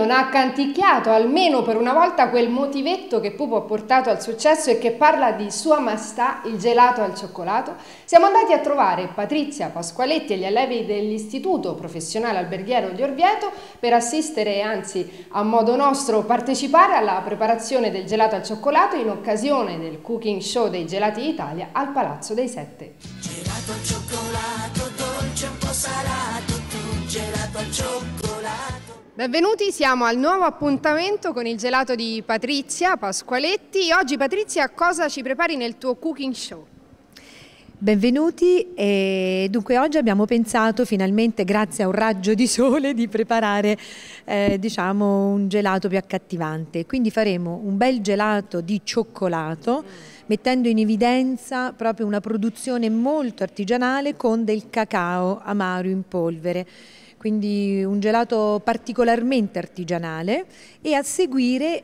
non ha canticchiato almeno per una volta quel motivetto che Pupo ha portato al successo e che parla di Sua Maestà, il gelato al cioccolato, siamo andati a trovare Patrizia Pasqualetti e gli allievi dell'Istituto Professionale Alberghiero di Orvieto per assistere e anzi a modo nostro partecipare alla preparazione del gelato al cioccolato in occasione del Cooking Show dei Gelati d'Italia al Palazzo dei Sette. Gelato al cioccolato, dolce un po' salato, tu gelato al cioccolato. Benvenuti, siamo al nuovo appuntamento con il gelato di Patrizia Pasqualetti. Oggi Patrizia, cosa ci prepari nel tuo Cooking Show? Benvenuti, e dunque oggi abbiamo pensato finalmente, grazie a un raggio di sole, di preparare diciamo un gelato più accattivante. Quindi faremo un bel gelato di cioccolato, mettendo in evidenza proprio una produzione molto artigianale con del cacao amaro in polvere. Quindi un gelato particolarmente artigianale, e a seguire,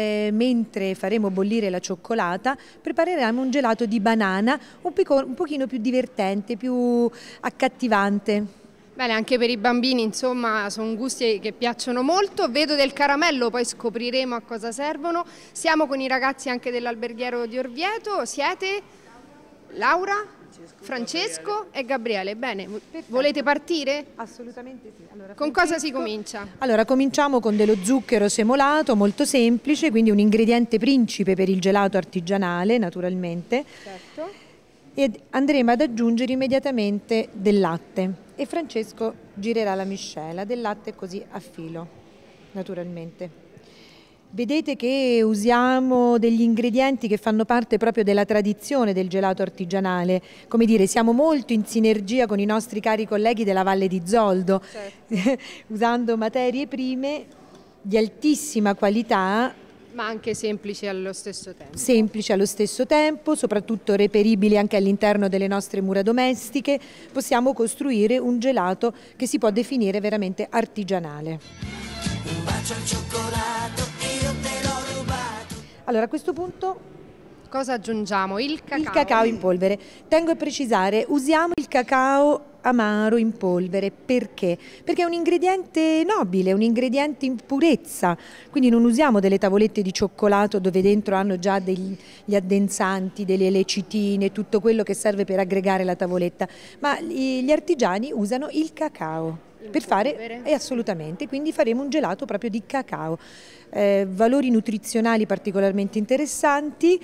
mentre faremo bollire la cioccolata, prepareremo un gelato di banana un pochino più divertente, più accattivante. Bene, anche per i bambini insomma sono gusti che piacciono molto. Vedo del caramello, poi scopriremo a cosa servono. Siamo con i ragazzi anche dell'Alberghiero di Orvieto. Siete Laura, Francesco e Gabriele. Bene, volete partire? Assolutamente sì. Allora, con cosa si comincia? Allora, cominciamo con dello zucchero semolato, molto semplice, quindi un ingrediente principe per il gelato artigianale, naturalmente. Certo. E andremo ad aggiungere immediatamente del latte. E Francesco girerà la miscela del latte così a filo, naturalmente. Vedete che usiamo degli ingredienti che fanno parte proprio della tradizione del gelato artigianale. Come dire, siamo molto in sinergia con i nostri cari colleghi della Valle di Zoldo, certo. Usando materie prime di altissima qualità, ma anche semplici allo stesso tempo. Semplici allo stesso tempo, soprattutto reperibili anche all'interno delle nostre mura domestiche. Possiamo costruire un gelato che si può definire veramente artigianale. Un bacio al cioccolato, io te l'ho rubato. Allora, a questo punto cosa aggiungiamo? Il cacao. Il cacao in polvere. Tengo a precisare, usiamo il cacao amaro in polvere. Perché? Perché è un ingrediente nobile, un ingrediente in purezza. Quindi non usiamo delle tavolette di cioccolato dove dentro hanno già degli addensanti, delle lecitine, tutto quello che serve per aggregare la tavoletta. Ma gli artigiani usano il cacao per fare, assolutamente, quindi faremo un gelato proprio di cacao. Valori nutrizionali particolarmente interessanti,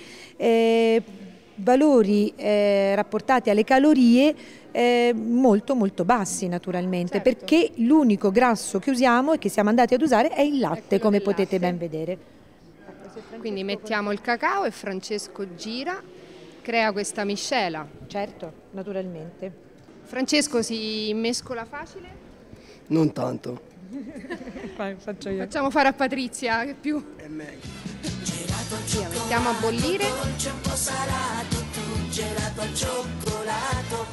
valori rapportati alle calorie molto molto bassi, naturalmente, certo. Perché l'unico grasso che usiamo e che siamo andati ad usare è il latte, come potete ben vedere. Quindi mettiamo il cacao e Francesco gira, crea questa miscela. Certo, naturalmente. Francesco, si mescola facile? Non tanto. Faccio io. Facciamo fare a Patrizia, che più È meglio. Gelato al cioccolato, mettiamo a bollire. dolce un po' salato, tu gelato al cioccolato.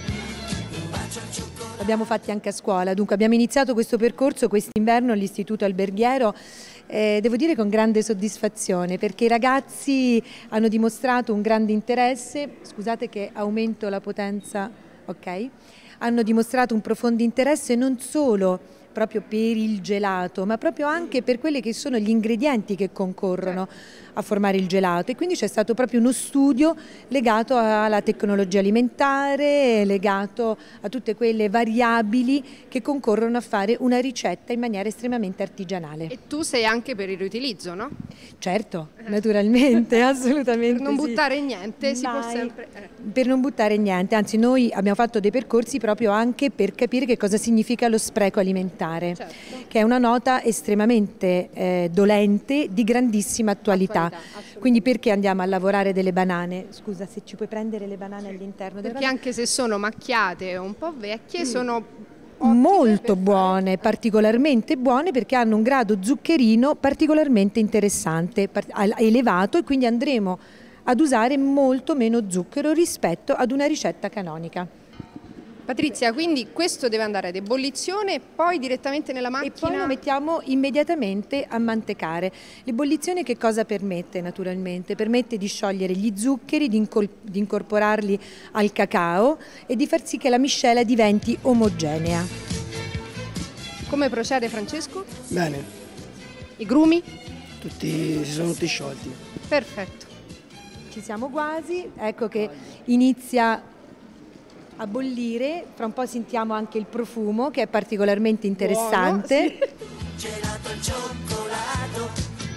Un bacio al cioccolato. L'abbiamo fatti anche a scuola, dunque abbiamo iniziato questo percorso quest'inverno all'Istituto Alberghiero, devo dire con grande soddisfazione, perché i ragazzi hanno dimostrato un grande interesse. Scusate che aumento la potenza, ok? Hanno dimostrato un profondo interesse non solo proprio per il gelato, ma proprio anche per quelli che sono gli ingredienti che concorrono a formare il gelato, e quindi c'è stato proprio uno studio legato alla tecnologia alimentare, legato a tutte quelle variabili che concorrono a fare una ricetta in maniera estremamente artigianale. E tu sei anche per il riutilizzo, no? Certo, naturalmente, assolutamente. Per non sì. buttare niente, si può Mai. sempre... Per non buttare niente, anzi noi abbiamo fatto dei percorsi proprio anche per capire che cosa significa lo spreco alimentare, certo. Che è una nota estremamente dolente, di grandissima attualità. Quindi perché andiamo a lavorare delle banane? Scusa, se ci puoi prendere le banane all'interno. Perché anche se sono macchiate e un po' vecchie, sono molto buone, particolarmente buone, perché hanno un grado zuccherino particolarmente interessante, elevato, e quindi andremo ad usare molto meno zucchero rispetto ad una ricetta canonica. Patrizia, quindi questo deve andare ad ebollizione e poi direttamente nella macchina? E poi lo mettiamo immediatamente a mantecare. L'ebollizione che cosa permette naturalmente? Permette di sciogliere gli zuccheri, di incorporarli al cacao e di far sì che la miscela diventi omogenea. Come procede Francesco? Bene. I grumi? Si sono tutti sciolti. Perfetto. Ci siamo quasi, ecco che inizia a bollire, fra un po' sentiamo anche il profumo che è particolarmente interessante. Buono, sì. Gelato al cioccolato.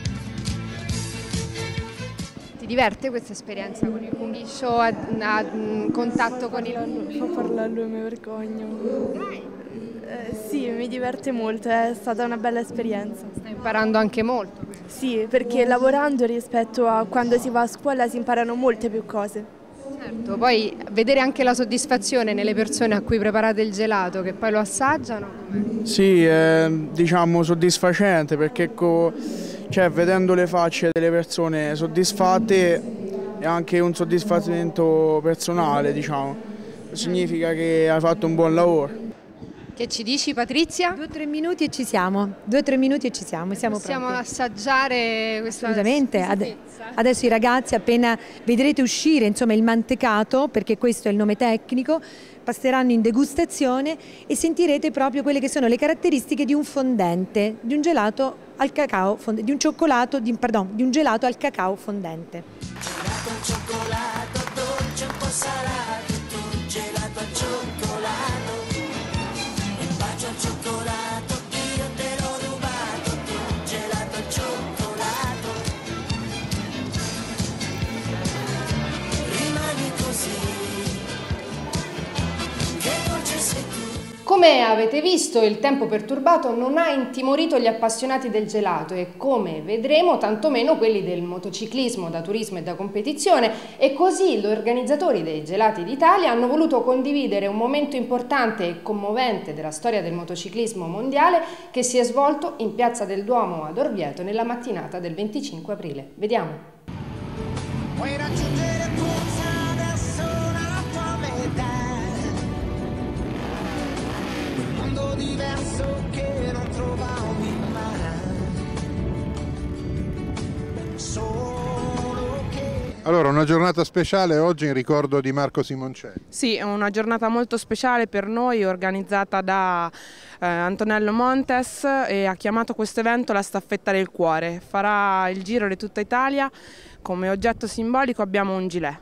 Ti diverte questa esperienza con il Combiscio a contatto con il pubblico? Fa parlarlo e mi vergogno. Sì, mi diverte molto, è stata una bella esperienza. Stai imparando anche molto. Sì, perché lavorando rispetto a quando si va a scuola si imparano molte più cose. Certo, poi vedere anche la soddisfazione nelle persone a cui preparate il gelato, che poi lo assaggiano. Sì, è diciamo soddisfacente perché vedendo le facce delle persone soddisfatte è anche un soddisfacimento personale, diciamo. Significa che hai fatto un buon lavoro. Che ci dici, Patrizia? 2 o 3 minuti e ci siamo, 2 o 3 minuti e ci siamo, siamo Possiamo pronti. assaggiare questa Assolutamente, adesso i ragazzi appena vedrete uscire insomma il mantecato, perché questo è il nome tecnico, passeranno in degustazione e sentirete proprio quelle che sono le caratteristiche di un fondente, di un gelato al cacao, di un gelato al cacao fondente. Gelato al cioccolato, dolce un po' salato, tu gelato al cioccolato. Un bacio al cioccolato, io te l'ho rubato, tu gelato al cioccolato. Rimani così, che dolce sei tu. Come avete visto, il tempo perturbato non ha intimorito gli appassionati del gelato e, come vedremo, tantomeno quelli del motociclismo da turismo e da competizione, e così gli organizzatori dei Gelati d'Italia hanno voluto condividere un momento importante e commovente della storia del motociclismo mondiale che si è svolto in Piazza del Duomo ad Orvieto nella mattinata del 25 aprile. Vediamo. Puoi raggiungere forse adesso la tua metà. Un mondo diverso che non trovavi mai. Solo che Allora, una giornata speciale oggi in ricordo di Marco Simoncelli. Sì, è una giornata molto speciale per noi, organizzata da Antonello Montes, e ha chiamato questo evento la Staffetta del Cuore. Farà il giro di tutta Italia, come oggetto simbolico abbiamo un gilet.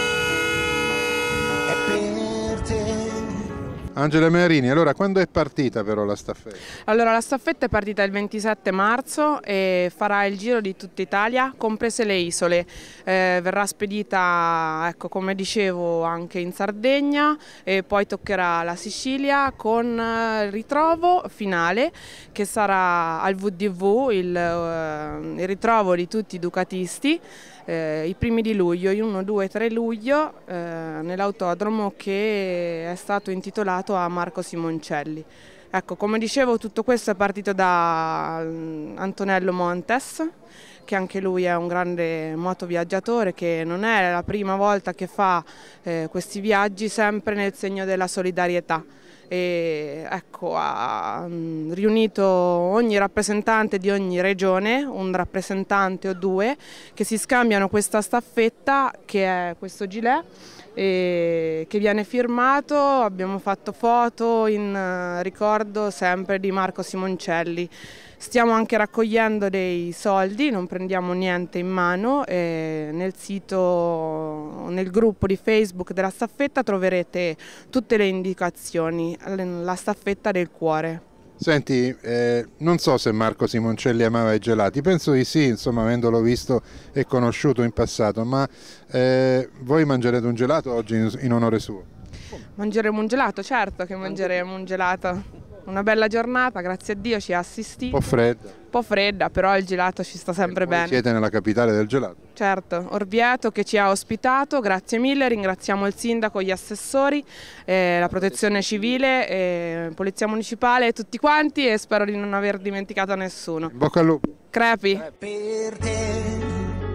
è per te. Angela Mearini, allora quando è partita però la staffetta? Allora, la staffetta è partita il 27 marzo e farà il giro di tutta Italia, comprese le isole. Verrà spedita, ecco, come dicevo, anche in Sardegna e poi toccherà la Sicilia con il ritrovo finale che sarà al VDV, il ritrovo di tutti i ducatisti. I primi di luglio, 1, 2, 3 luglio, nell'autodromo che è stato intitolato a Marco Simoncelli. Ecco, come dicevo, tutto questo è partito da Antonello Montes, che anche lui è un grande motoviaggiatore, che non è la prima volta che fa questi viaggi, sempre nel segno della solidarietà. E ecco, ha riunito ogni rappresentante di ogni regione, un rappresentante o 2, che si scambiano questa staffetta, che è questo gilet, che viene firmato. Abbiamo fatto foto in ricordo sempre di Marco Simoncelli. Stiamo anche raccogliendo dei soldi, non prendiamo niente in mano, e nel sito, nel gruppo di Facebook della staffetta troverete tutte le indicazioni, la staffetta del cuore. Senti, non so se Marco Simoncelli amava i gelati, penso di sì, insomma, avendolo visto e conosciuto in passato, ma voi mangerete un gelato oggi in onore suo? Mangeremo un gelato, certo che mangeremo un gelato. Una bella giornata, grazie a Dio ci ha assistito. Un po' fredda. Un po' fredda, però il gelato ci sta sempre bene. Siete nella capitale del gelato. Certo, Orvieto che ci ha ospitato, grazie mille, ringraziamo il sindaco, gli assessori, la protezione civile, polizia municipale, tutti quanti, e spero di non aver dimenticato nessuno. In bocca al lupo. Crepi. Per te.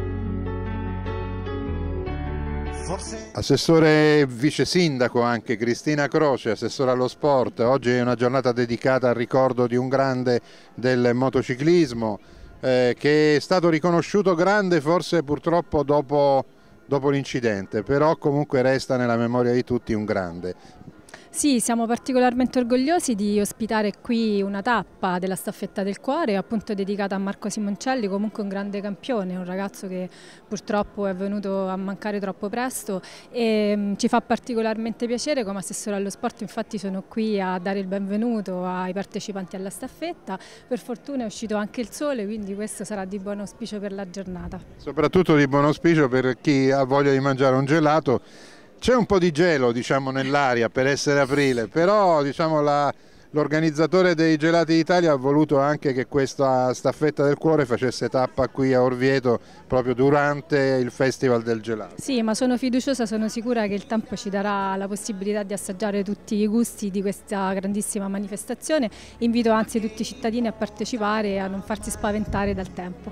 Assessore e vice sindaco anche Cristina Croce, assessore allo sport. Oggi è una giornata dedicata al ricordo di un grande del motociclismo che è stato riconosciuto grande forse purtroppo dopo l'incidente, però comunque resta nella memoria di tutti un grande. Sì, siamo particolarmente orgogliosi di ospitare qui una tappa della staffetta del cuore, appunto dedicata a Marco Simoncelli, comunque un grande campione, un ragazzo che purtroppo è venuto a mancare troppo presto e ci fa particolarmente piacere. Come assessore allo sport infatti sono qui a dare il benvenuto ai partecipanti alla staffetta. Per fortuna è uscito anche il sole, quindi questo sarà di buon auspicio per la giornata. Soprattutto di buon auspicio per chi ha voglia di mangiare un gelato. C'è un po' di gelo, diciamo, nell'aria per essere aprile, però diciamo, l'organizzatore dei Gelati d'Italia ha voluto anche che questa staffetta del cuore facesse tappa qui a Orvieto proprio durante il Festival del Gelato. Sì, ma sono fiduciosa, sono sicura che il tempo ci darà la possibilità di assaggiare tutti i gusti di questa grandissima manifestazione. Invito anzi tutti i cittadini a partecipare e a non farsi spaventare dal tempo.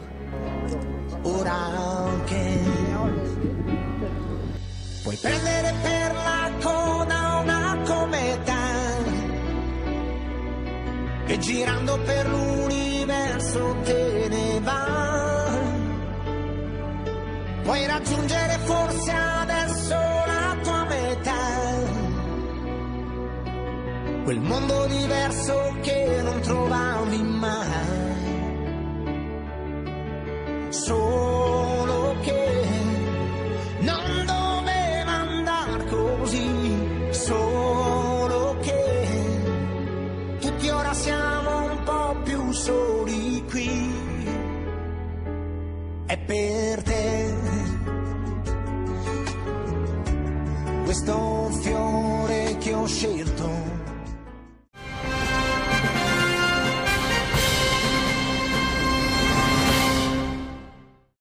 Ora che puoi prendere per la coda una cometa che girando per l'universo te ne va. Puoi raggiungere forse adesso la tua metà, quel mondo diverso che non trovavi mai. Solo che non doveva andar così, solo che tutti ora siamo un po' più soli qui. È per te questo fiore che ho scelto